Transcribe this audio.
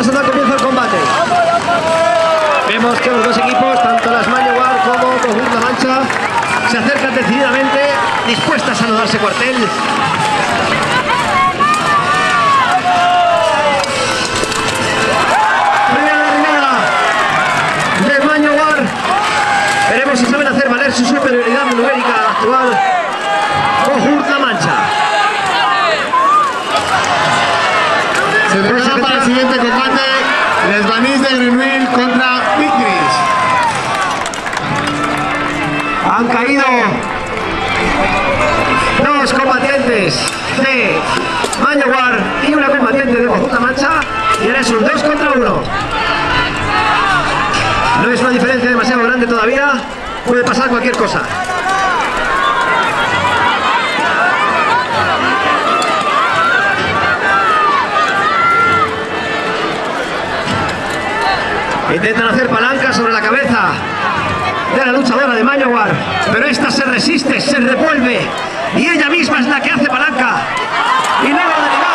Vamos a dar comienzo al combate. Vemos que los dos equipos, tanto las Manowar como Conjunto La Mancha, se acercan decididamente, dispuestas a no darse cuartel. Veremos si saben hacer valer su superioridad numérica al actual Conjunto La Mancha. Se prepara para el siguiente combate, Les Vanís de Greenville contra Big Gris. Han caído dos combatientes de Manowar y una combatiente de Conjunto La Mancha, y ahora es un 2 contra 1. No es una diferencia demasiado grande todavía, puede pasar cualquier cosa. Intentan hacer palanca sobre la cabeza de la luchadora de Manowar, pero esta se resiste, se revuelve, y ella misma es la que hace palanca. Y luego de